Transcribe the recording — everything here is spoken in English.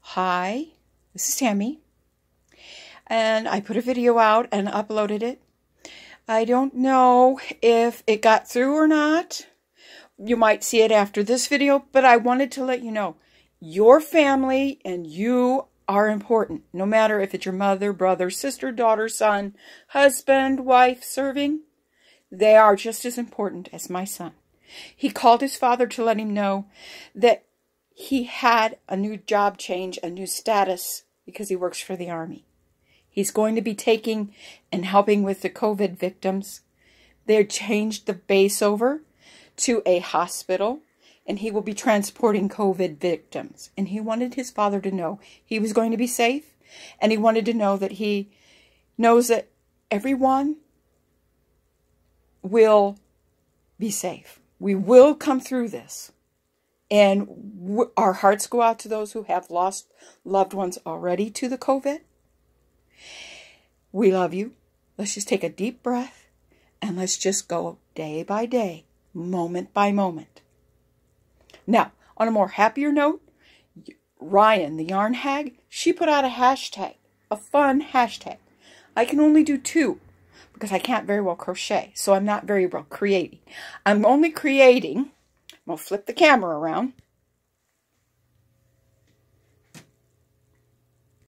Hi, this is Tammy, and I put a video out and uploaded it. I don't know if it got through or not. You might see it after this video, but I wanted to let you know your family and you are important. No matter if it's your mother, brother, sister, daughter, son, husband, wife serving, they are just as important as my son. He called his father to let him know that he had a new job change, a new status, because he works for the Army. He's going to be taking and helping with the COVID victims. They changed the base over to a hospital, and he will be transporting COVID victims. And he wanted his father to know he was going to be safe, and he wanted to know that he knows that everyone will be safe. We will come through this. And our hearts go out to those who have lost loved ones already to the COVID. We love you. Let's just take a deep breath and let's just go day by day, moment by moment. Now, on a more happier note, Ryan, the yarn hag, she put out a hashtag, a fun hashtag. I can only do 2 because I can't very well crochet, so I'm not very well creating. I'm only creating, I'm going to flip the camera around.